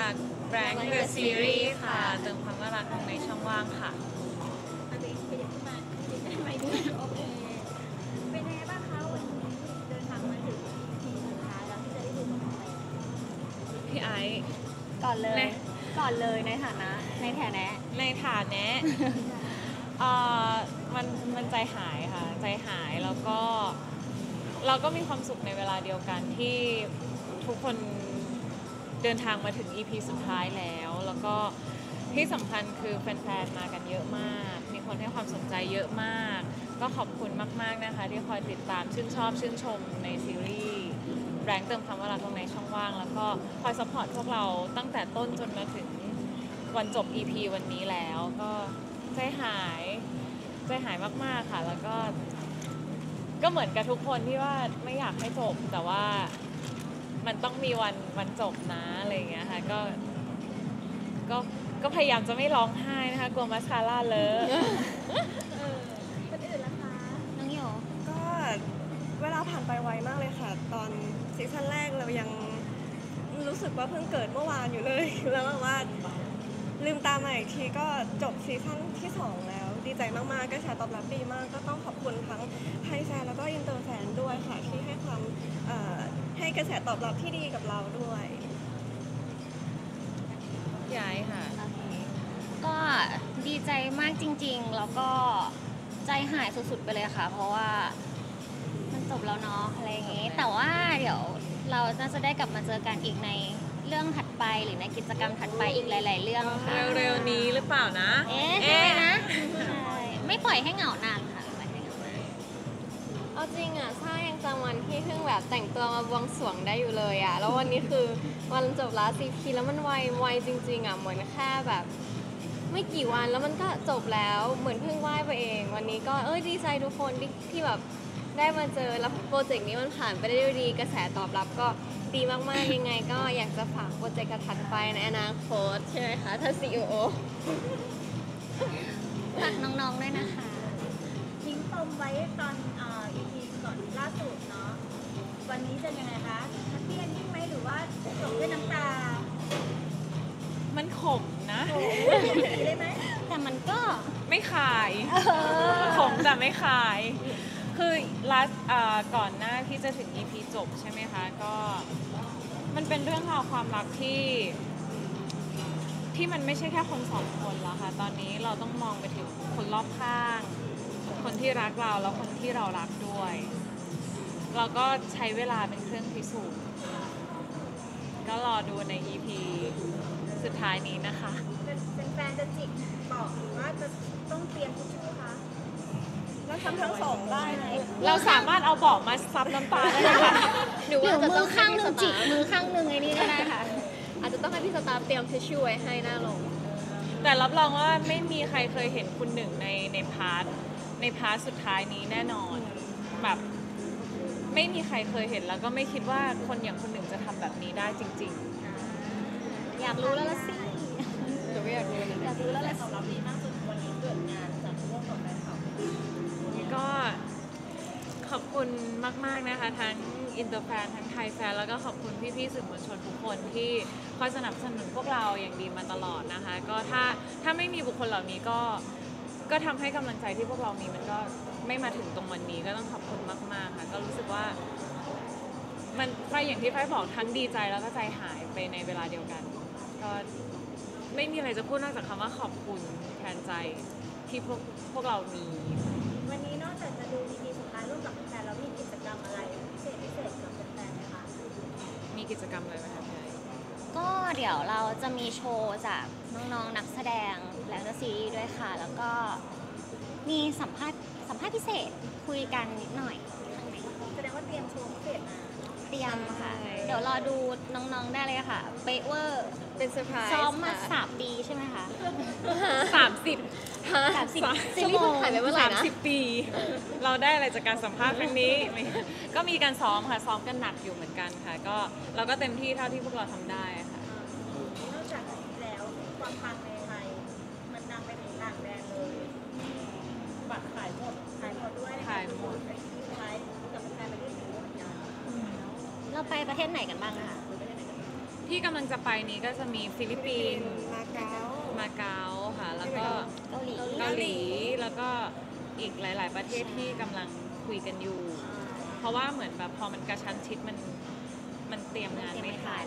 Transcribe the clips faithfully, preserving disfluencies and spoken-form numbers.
จากแบงค์เดอะซีรีส์ค่ะเติมความน่ารักลงในช่องว่างค่ะอันนี้ขยับขึ้นมาดีได้ไหมด้วยโอเคเป็นยังไงบ้างคะวันนี้เดินทางมาถึงทีสุดท้ายแล้วที่จะได้ดูกับแฟนพี่ไอซ์ก่อนเลยในก่อนเลยในฐานะในฐานะในฐานแนะเอ่อมันมันใจหายค่ะใจหายแล้วก็เราก็มีความสุขในเวลาเดียวกันที่ทุกคนเดินทางมาถึง อี พี สุดท้ายแล้วแล้วก็ที่สำคัญคือแฟนๆมากันเยอะมากมีคนให้ความสนใจเยอะมากก็ขอบคุณมากๆนะคะที่คอยติดตามชื่นชอบชื่นชมในซีรีส์แรงเติมคำว่ารักลงในช่องว่างแล้วก็คอยซัพพอร์ตพวกเราตั้งแต่ต้นจนมาถึงวันจบ อี พี วันนี้แล้วก็ใจหายใจหายมากๆค่ะแล้วก็ก็เหมือนกับทุกคนที่ว่าไม่อยากให้จบแต่ว่ามันต้องมีวันวันจบนะอะไรอย่างเงี้ยค่ะก็ก็ก็พยายามจะไม่ร้องไห้นะคะกลัวมาสคาร่าเลอะคนอื่นล่ะคะน้องโยก็เวลาผ่านไปไวมากเลยค่ะ ตอนซีซั่นแรกเรายังรู้สึกว่าเพิ่งเกิดเมื่อวานอยู่เลย แล้วแบบว่าลืมตามาอีกทีก็จบซีซั่นที่สองแล้วดีใจมากๆกระแสตอบรับดีมากก็ต้องขอบคุณทั้งไทยแฟนแล้วก็อินเตอร์แฟนด้วยค่ะที่ให้ความเอ่อให้กระแสตอบรับที่ดีกับเราด้วยย้ายค่ะโอเคก็ดีใจมากจริงๆแล้วก็ใจหายสุดๆไปเลยค่ะ เพราะว่ามันจบแล้วเนาะอะไรอย่างงี้แต่ว่าเดี๋ยวเราน่าจะได้กลับมาเจอกันอีกในเรื่องถัดไปหรือในกิจกรรมถัดไปอีกหลาย ๆ เรื่องค่ะเร็วๆนี้หรือเปล่านะเอ๊ะใช่ไหมนะใช่ไม่ปล่อยให้เหงานานค่ะไม่ปล่อยให้เหงานานเอาจริงอ่ะซ่ายังจำวันที่เพิ่งแบบแต่งตัวมาบวงสรวงได้อยู่เลยอ่ะแล้ววันนี้คือวันจบลาซีพีแล้วมันไวไวจริงๆอ่ะเหมือนแค่แบบไม่กี่วันแล้วมันก็จบแล้วเหมือนเพิ่งไหว้ไปเอง วันนี้ก็เอ้ยดีใจทุกคนที่ที่แบบได้มาเจอแล้วโปรเจกต์นี้มันผ่านไปได้ด้วยดีกระแสตอบรับก็ดีมากๆยังไงก็อยากจะฝากโปรเจกต์ถัดไปในอนาคตใช่ไหมคะถ้า ซี อี โอฝากน้องๆด้วยนะคะทิ้งปมไว้ตอนเอ่อ อี พี ก่อนล่าสุดเนาะวันนี้จะยังไงคะแฮปปี้เอนดิ้งไหมหรือว่าจบด้วยน้ำตามันขมนะโอ้ยดีได้ไหมแต่มันก็ไม่ขายขมแต่ไม่ขาย คือลัสก่อนหน้าที่จะถึง อี พี จบใช่ไหมคะก็มันเป็นเรื่องราวความรักที่ที่มันไม่ใช่แค่คนสองคนแล้วค่ะตอนนี้เราต้องมองไปถึงคนรอบข้าง คนที่รักเราแล้วคนที่เรารักด้วย เราก็ใช้เวลาเป็นเครื่องพิสูจน์ก็รอดูใน อี พี สุดท้ายนี้นะคะเป็นแฟนจะจิกบอกหรือว่าจะต้องเตรียมทิชชู่คะแล้วทำทั้งสองได้นะเราสามารถเอาเบาะมาซับน้ำตาได้ไหมคะหรือหรืว่าอจะมืต้อองให้ข้างหพี่นึ่สงจิตาก ร์มือข้างหนึ่งไอ้นี่ก็ได้ค่ะอาจจะต้องให้พี่สตาร์เตรียมทิชชู่ไว้ให้หน้าลงแต่รับรองว่าไม่มีใครเคยเห็นคุณหนึ่งในในพาร์ทในพาร์ทสุดท้ายนี้แน่นอนแบบไม่มีใครเคยเห็นแล้วก็ไม่คิดว่าคนอย่างคุณหนึ่งจะทำแบบนี้ได้จริงอยากรู้แล้วละสิหนูก็อยากรู้เหมือนอกันยากรู้แล้วละสิๆก็ขอบคุณมากๆนะคะทั้งอินเตอร์แฟนทั้งไทยแฟนแล้วก็ขอบคุณพี่ๆสื่อมวลชนทุกคนที่คอยสนับสนุนพวกเราอย่างดีมาตลอดนะคะก็ถ้าถ้าไม่มีบุคคลเหล่านี้ก็ก็ทำให้กำลังใจที่พวกเรามีมันก็ไม่มาถึงตรงวันนี้ก็ต้องขอบคุณมากๆค่ะก็รู้สึกว่ามันไปอย่างที่ไฟบอกทั้งดีใจแล้วก็ใจหายไปในเวลาเดียวกันก็ไม่มีอะไรจะพูดนอกจากคำว่าขอบคุณแทนใจที่พวกพวกเรามีวันนี้นอกจากจะดู อี พี สุดท้ายร่วมกับแฟนแล้วมีกิจกรรมอะไรพิเศษพิเศษกับแฟนๆไหมคะมีกิจกรรมอะไรไหมคะพี่ไอก็เดี๋ยวเราจะมีโชว์จากน้องๆนักแสดงแล้วก็ซีรีส์ด้วยค่ะ แล้วก็มีสัมภาษณ์สัมภาษณ์พิเศษคุยกันนิดหน่อยข้างในแสดงว่าเตรียมโชว์พิเศษมาเตรียมค่ะ เดี๋ยวรอดูน้องๆได้เลยค่ะ เป๊ะเวอร์เป็นเซอร์ไพรส์ซ้อมมาค่ะสามปีใช่ไหมคะสามสิบสามสิบซีชั่วรีส์โมเพิ่งงถ่ายไปเมื่อไหร่สามนะสิบปี เราได้อะไรจากการสัมภาษณ์ครั้งนี้ ก็มีการซ้อมค่ะซ้อมกันหนักอยู่เหมือนกันค่ะก็เราก็เต็มที่เท่าที่พวกเราทำได้ค่ะนอกจากนี้แล้วความปังในไทยมันดังไปถึงต่างแดนเลยบัตรขายหมดขายหมดด้วยขายหมดในที่ไลฟ์กับแฟนประเทศอื่นเหมือนกันเราไปประเทศไหนกันบ้างคะทที่กำลังจะไปนี้ก็จะมีฟิลิปปินส์มาเก๊ามาเก๊าค่ะ แล้วก็เกาหลีเกาหลี แล้วก็อีกหลาย ๆ ประเทศที่กำลังคุยกันอยู่ เพราะว่าเหมือนแบบพอมันกระชั้นชิดมันมันเตรียมงานไม่ทัน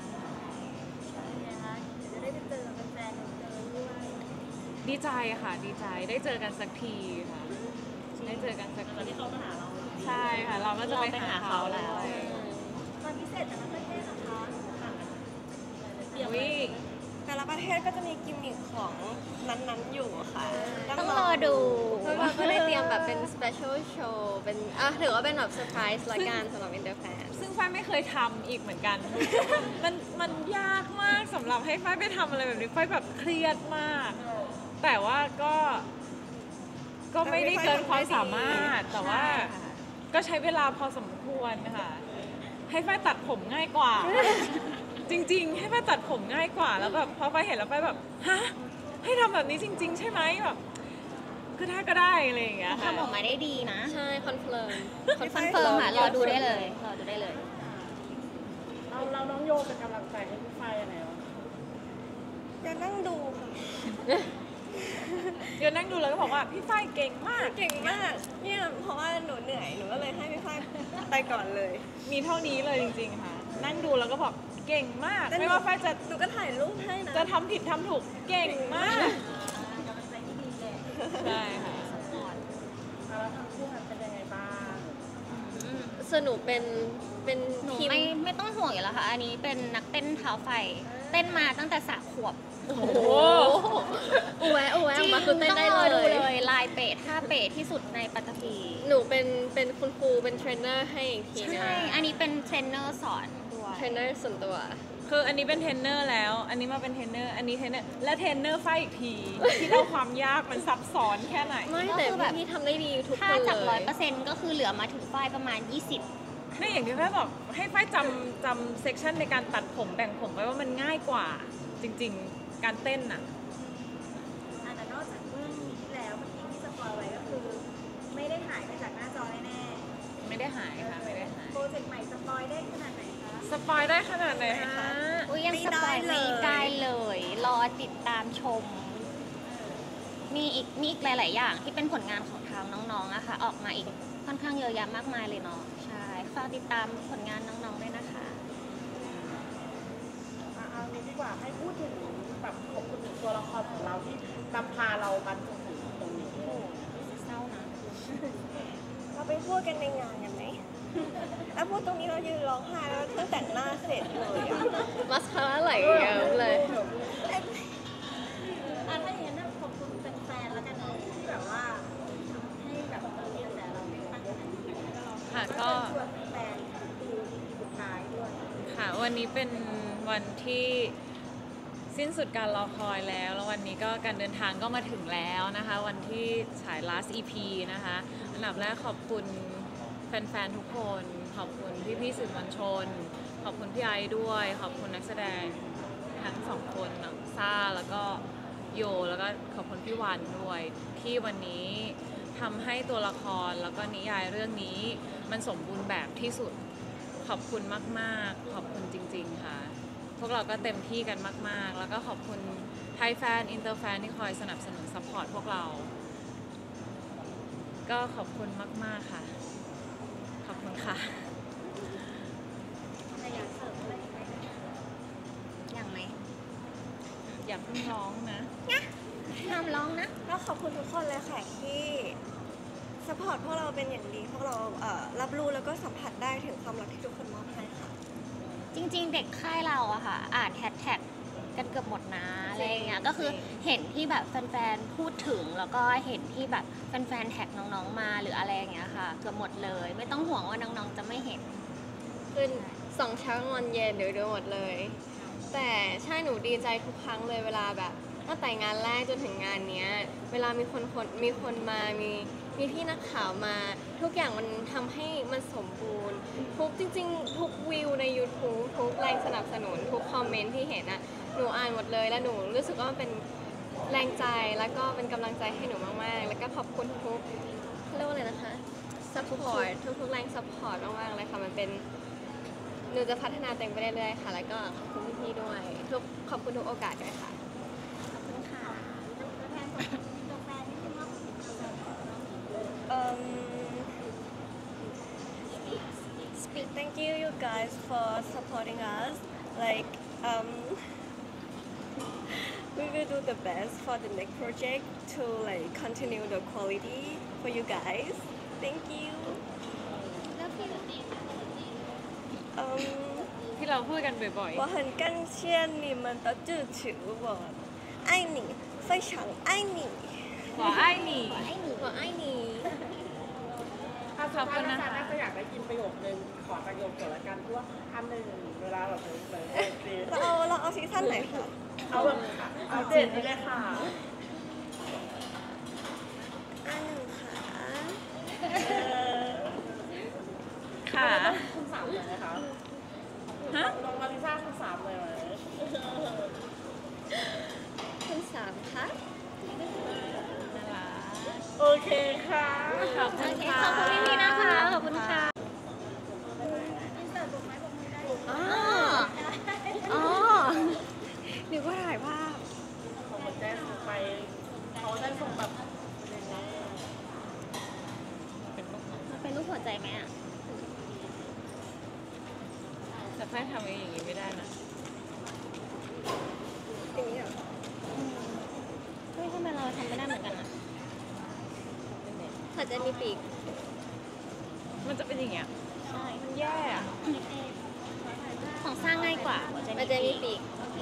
นะคะเดี๋ยวจะได้ไปเจอกับแฟนๆเจอด้วยดีใจค่ะ ดีใจได้เจอกันสักทีค่ะ ได้เจอกันสักทีที่เขามาหาเราใช่ค่ะ เราก็จะไปหาเขาแล้วความพิเศษแต่ละประเทศนะคะต่างกันอุ๊ยแต่ละประเทศก็จะมีกิมมิคของนั้นๆอยู่ค่ะต้องรอดูเพราะว่าก็ได้เตรียมแบบเป็น special show เป็นอ่ะถือว่าเป็นแบบเซอร์ไพรส์ละกันสำหรับ Interfan ซึ่งฝ้ายไม่เคยทำอีกเหมือนกัน มันมันยากมากสำหรับให้ฝ้ายไปทำอะไรแบบนี้ฝ้ายแบบเครียดมาก แต่ว่าก็ ก็ไม่ได้เกินความสามารถ แต่ว่าก็ใช้เวลาพอสมควรค่ะ ให้ฝ้ายตัดผมง่ายกว่า จริง ๆ ให้ฝ้ายตัดผมง่ายกว่า แล้วแบบพอฝ้ายเห็นแล้วฝ้ายแบบ ฮะ ให้ทำแบบนี้จริง ๆ ใช่ไหมแบบคือถ้าก็ได้อะไรอย่างเงี้ยค่ะทำออกมาได้ดีนะใช่ คอนเฟิร์มคอนเฟิร์มค่ะรอดูได้เลย รอดูได้เลยเราเราน้องโยเป็นกำลังใจให้พี่ฝ้ายยังไงวะอย่านั่งดูค่ะเดี๋ยวนั่งดูแล้วก็บอกว่าพี่ฝ้ายเก่งมากเก่งมาก เนี่ยเพราะว่าหนูเหนื่อย หนูก็เลยให้พี่ฝ้ายไปก่อนเลยมีเท่านี้เลยจริง ๆ ค่ะ นั่งดูแล้วก็บอกเก่งมากแต่หนูไม่ว่าฝ้ายจะหนูก็ถ่ายรูปให้นะจะทำผิดทำถูกเก่งมากกำลังใจที่ดีแหละใช่ค่ะแล้วทั้งคู่มันเป็นยังไงบ้างสนุกเป็นเป็นหนูทีมไม่ไม่ต้องห่วงอยู่แล้วค่ะ อันนี้เป็นนักเต้นเท้าไฟ เต้นมาตั้งแต่สามขวบโอ้โหอูแวะอูแวะออกมาคือเต้นต้องได้รอเลดูยเลยลายเปะท่าเปะที่สุดในปัตตภีหนูเป็นเป็นคุณครูเป็นเทรนเนอร์ให้อีกทีนึงใช่ อันนี้เป็นเทรนเนอร์สอนด้วยเทรนเนอร์ส่วนตัวคืออันนี้เป็นเทรนเนอร์แล้ว อันนี้มาเป็นเทรนเนอร์ อันนี้เทรนเนอร์ และเทรนเนอร์ฝ้ายอีกที ที่เราความยากมันซับซ้อนแค่ไหนไม่แต่พี่ทำได้ดีทุกถ้าคนจากเลร้อย ยเปอร์เซ็นต์ก็คือเหลือมาถึงฝ้ายประมาณ ยี่สิบนี่อย่างที่ฝ้ายบอกให้ฝ้ายจำจำเซกชันในการตัดผมแบ่งผมไว้ว่ามันง่ายกว่า จริง ๆ การเต้นน่ะอ่ะแต่นอกจากเรื่องนี้แล้วเมื่อกี้ที่สปอยไว้ก็คือ ไม่ได้หายไปจากหน้าจอแน่ไม่ได้หายค่ะ ไม่ได้หายๆโปรเจกต์ใหม่สปอยได้ขนาดไหนคะสปอยได้ขนาดไหนคะอุ้ยยังไม่สปอยได้ไม่เลยได้เลย รอติดตามชม มีอีกมีอีกหลาย ๆ อย่างที่เป็นผลงานของทางน้องๆอะค่ะ ออกมาอีกค่อนข้างเยอะแยะมากมายเลยเนาะ ใช่ฝากติดตามผลงานน้องๆด้วยนะคะอ่ะเอานี้ดีกว่าให้พูดถึงแบบขอบคุณถึงตัวละครของเราที่นำพาเรามาจนถึงตรงนี้เศร้านะเราไปพูดกันในงานกันไหม แล้วพูดตรงนี้เรายืนร้องไห้แล้วเพิ่งแต่งหน้าเสร็จเลยอะมัสคาร่าไหลเยอะเลยอ่ะถ้าอย่างนั้นขอบคุณแฟนๆแล้วกันเนาะที่แบบว่าให้แบบเออมีกระแสเราไม่ตั้งขนาดนี้แล้วก็เราค่ะก็ชวนแฟนๆดูอีพีสุดท้ายด้วยค่ะวันนี้เป็นวันที่สิ้นสุดการรอคอยแล้ว แล้ววันนี้ก็การเดินทางก็มาถึงแล้วนะคะ วันที่ฉาย last อี พี นะคะ อันดับแรกขอบคุณแฟนๆ ทุกคน ขอบคุณพี่ๆสื่อมวลชน ขอบคุณพี่ไอซ์ด้วย ขอบคุณนักแสดงทั้งสองคนน้องซ่าแล้วก็โย แล้วก็ขอบคุณพี่วันด้วย ที่วันนี้ทำให้ตัวละครแล้วก็นิยายเรื่องนี้มันสมบูรณ์แบบที่สุด ขอบคุณมากๆ ขอบคุณจริงๆ ค่ะ พวกเราก็เต็มที่กันมากๆ แล้วก็ขอบคุณไทยแฟน อินเตอร์แฟนที่คอยสนับสนุนซัพพอร์ตพวกเรา ก็ขอบคุณมากๆ ค่ะ ขอบคุณค่ะแต่อยากเสริมอะไรอีกไหมอย่างไหมอย่าเพิ่งร้องนะห้ามร้องนะก็ขอบคุณทุกคนเลยค่ะที่สปอร์ตพวกเราเป็นอย่างดี พวกเราเอ่อรับรู้แล้วก็สัมผัสได้ถึงความรักที่ทุกคนมอบให้ค่ะจริง ๆ เด็กค่ายเราอะค่ะ อ่านแฮชแท็กกันเกือบหมดนะอะไรอย่างเงี้ย ก็คือเห็นที่แบบแฟนๆ พูดถึง แล้วก็เห็นที่แบบแฟนๆ แท็กน้องๆ มาหรืออะไรอย่างเงี้ยค่ะ เกือบหมดเลย ไม่ต้องห่วงว่าน้องๆ จะไม่เห็นคือสองเช้างอนเย็นเดี๋ยวดูหมดเลย แต่ใช่หนูดีใจทุกครั้งเลยเวลาแบบตั้งแต่งานแรกจนถึงงานเนี้ย เวลามีคนคนมีคนมามีมีพี่นักข่าวมา ทุกอย่างมันทำให้มันสมบูรณ์ ทุกจริง ๆ ทุกวิวใน YouTube ทุกแรงสนับสนุน ทุกคอมเมนต์ที่เห็นอะหนูอ่านหมดเลยแล้วหนูรู้สึกว่ามันเป็นแรงใจแล้วก็เป็นกำลังใจให้หนูมากๆ แล้วก็ขอบคุณทุกๆเรียกว่าอะไรนะคะ support ทุกๆแรง support มากๆเลยค่ะมันเป็น หนูจะพัฒนาตัวเองไปเรื่อยๆค่ะ แล้วก็ขอบคุณพี่ที่ด้วยทุกขอบคุณทุกโอกาสด้วยค่ะขอบคุณค่ะตัวแทนของตัวแฟนนิดนึงว่า Um, speak. Thank you, you guys, for supporting us. Like, um, we will do the best for the next project to like continue the quality for you guys. Thank you. Um, ที่เราพูดกันบ่อย我很感谢你们的支持，我爱你，非常爱你。 ๆหัวไอ้หนีหัวไอ้หนีถ้าสุดท้ายนะคะน่าจะอยากได้ยินประโยคนึงขอประโยคเกี่ยวกับการที่ว่าอันหนึ่งเวลาแบบเลยโอเคเราเอาเราเอาซีซั่นไหนคะเอาแบบเอาเจ็ดนี่เลยค่ะอันหนึ่งค่ะค่ะคุณสามเลยนะคะฮะลองมาลิซ่าคุณสามเลยไหมคุณสามคะน่ารักโอเคค่ะขอบคุณค่ะขอบคุณพี่ๆนะคะ ขอบคุณค่ะอินเสิร์ตบุกไม้บุกมือได้อ๋อ อ๋อนึกว่าถ่ายภาพของคนแจ้งส่งไปเขาได้ส่งแบบยังไงมันเป็นรูปหัวใจไหมอ่ะแต่แม่ทำเองอย่างนี้ไม่ได้นะอย่างนี้เหรอเฮ้ยทำไมเราทำไม่ได้เหมือนกันอ่ะหัวใจมีปีกมันจะเป็นอย่างเงี้ยใช่มันแย่อะของสร้างง่ายกว่าหัวใจหัวใจมีมีปีกปีก